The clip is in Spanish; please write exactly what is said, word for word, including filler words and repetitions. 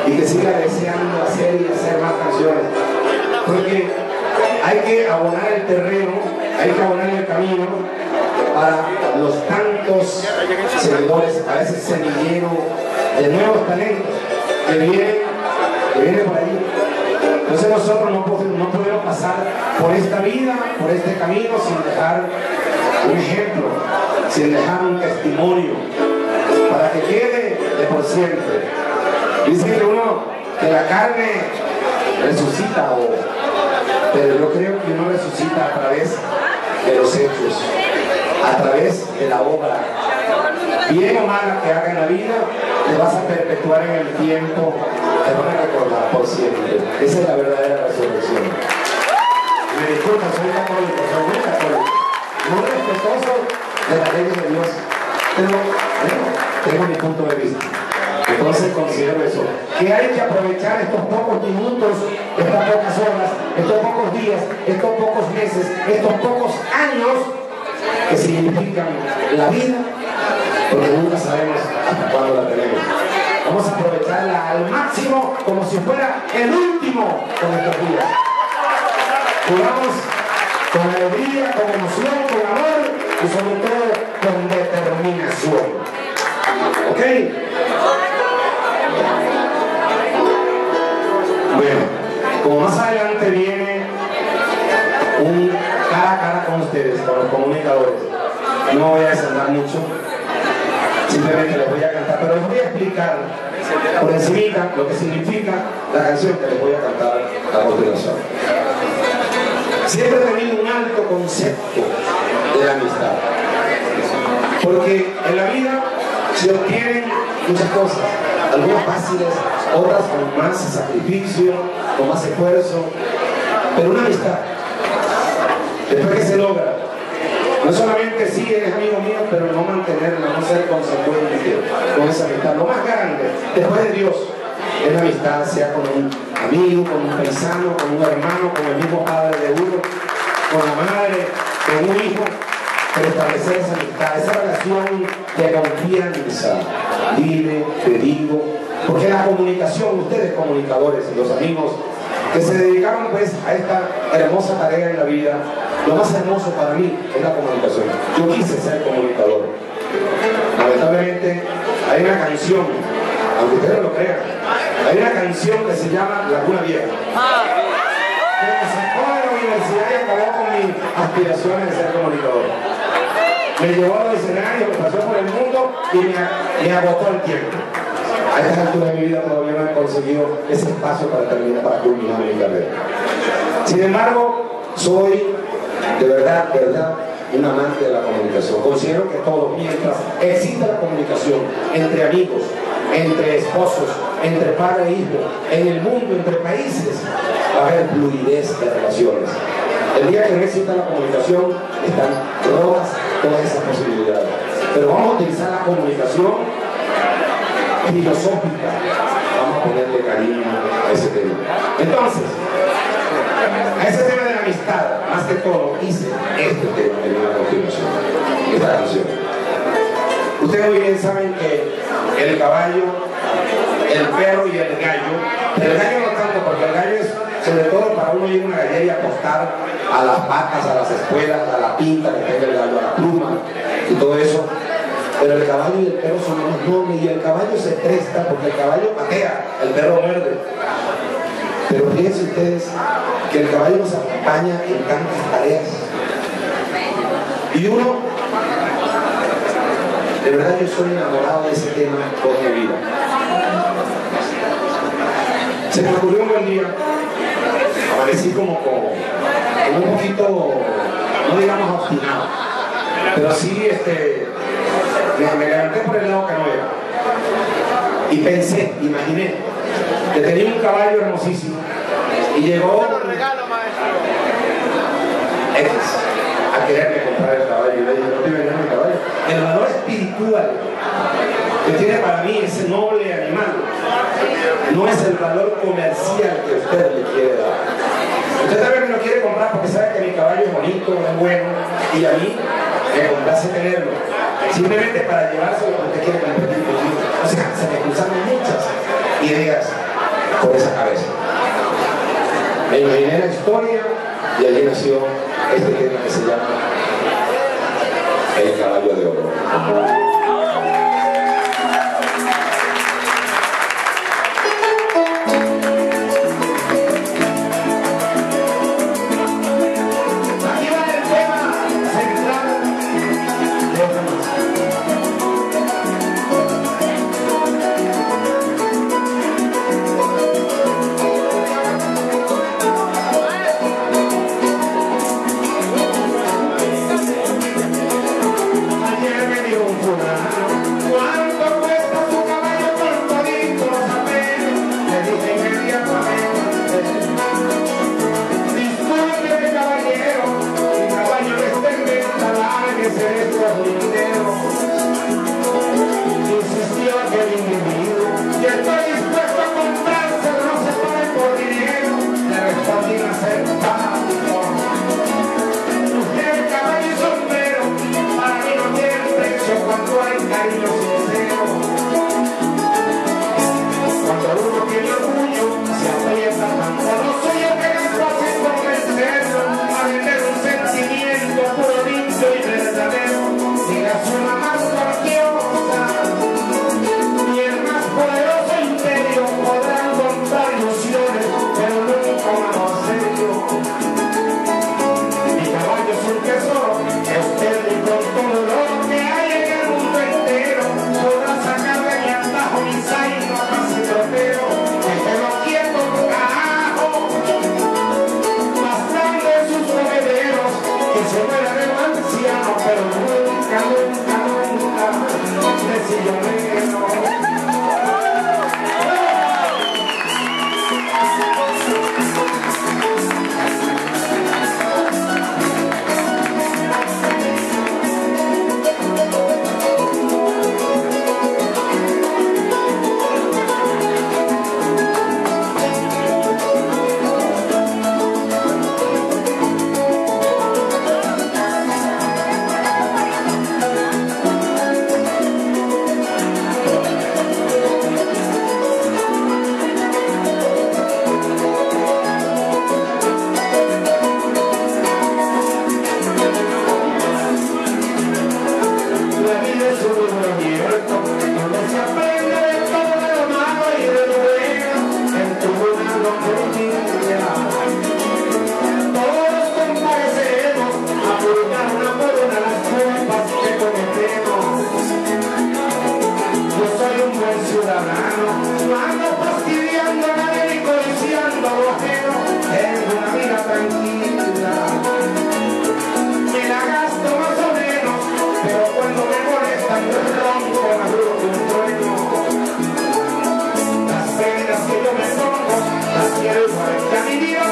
y que siga deseando hacer y hacer más canciones. Porque hay que abonar el terreno, hay que abonar el camino para los tantos seguidores, a veces semillero de nuevos talentos que vienen, que vienen por ahí. Entonces nosotros no podemos, no podemos pasar por esta vida, por este camino sin dejar un ejemplo, sin dejar un testimonio, para que quede de por siempre. Dice que uno, que la carne resucita, o, pero yo creo que uno resucita a través de los hechos, a través de la obra. Bien o mala que haga en la vida, te vas a perpetuar en el tiempo, te van a recordar por siempre. Esa es la verdadera resurrección. Me disculpan, soy católico, soy muy católico, muy respetuoso de la ley de Dios, pero bueno, tengo mi punto de vista. Entonces considero eso, que hay que aprovechar estos pocos minutos, estas pocas horas, estos pocos días, estos pocos meses, estos pocos años que significan la vida, porque nunca sabemos hasta cuándo la tenemos. Vamos a aprovecharla al máximo, como si fuera el último con estos días. Jugamos con alegría, con emoción, con amor y sobre todo con determinación. ¿Ok? Bueno, como más adelante viene un cara a cara con ustedes, con los comunicadores, no voy a desandar mucho, simplemente les voy a cantar, pero les voy a explicar por encima lo que significa la canción que les voy a cantar a continuación. Siempre he tenido un alto concepto de la amistad, porque en la vida se obtienen muchas cosas, algunas fáciles, otras con más sacrificio, con más esfuerzo, pero una amistad, después que se logra, no solamente sí eres amigo mío, pero no mantenerla, no ser consecuente con esa amistad. Lo más grande, después de Dios, es la amistad, sea con un amigo, con un paisano, con un hermano, con el mismo padre de uno, con la madre, con un hijo, pero establecer esa amistad, esa relación de confianza. Dile, te digo, porque la comunicación, ustedes comunicadores y los amigos que se dedicaron pues a esta hermosa tarea en la vida, lo más hermoso para mí es la comunicación. Yo quise ser comunicador. Lamentablemente hay una canción, aunque ustedes no lo crean, hay una canción que se llama Laguna Vieja, que me sacó de la universidad y acabó con mis aspiraciones de ser comunicador. Me llevó a los escenarios, me pasó por el mundo y me, me agotó el tiempo. A esta altura de mi vida todavía no he conseguido ese espacio para terminar, para culminar mi carrera. Sin embargo, soy de verdad, de verdad, un amante de la comunicación. Considero que todo, mientras exista la comunicación entre amigos, entre esposos, entre padre e hijo, en el mundo, entre países, va a haber fluidez de relaciones. El día que no exista la comunicación, están rotas todas esas posibilidades. Pero vamos a utilizar la comunicación filosófica, vamos a ponerle cariño a ese tema. Entonces, a ese tema de la amistad, más que todo, hice este tema que viene a continuación, esta canción. Ustedes muy bien saben que el caballo, el perro y el gallo, el gallo no tanto, porque el gallo es sobre todo para uno ir a una gallera y apostar a las vacas, a las espuelas, a la pinta que tenga el gallo, a la pluma y todo eso. Pero el caballo y el perro son más nobles y el caballo se presta porque el caballo patea, el perro muerde. Pero fíjense ustedes que el caballo nos acompaña en tantas tareas. Y uno, de verdad yo soy enamorado de ese tema toda mi vida. Se me ocurrió un buen día, amanecí como, como, como un poquito, no digamos obstinado, pero sí este, me, me levanté por el lado que no era. Y pensé, imaginé, que tenía un caballo hermosísimo y llegó X a quererme comprar el caballo y le dije, no te vendas mi caballo. El valor espiritual que tiene para mí ese noble animal no es el valor comercial que usted le quiere dar. Usted también me lo quiere comprar porque sabe que mi caballo es bonito, es bueno y a mí me complace tenerlo, simplemente para llevárselo porque quiere competir conmigo. O sea, se me cruzan muchas ideas por esa cabeza. Me imaginé la historia y allí nació este tema que se llama El Caballo de Oro. Quiero ir para mi vida.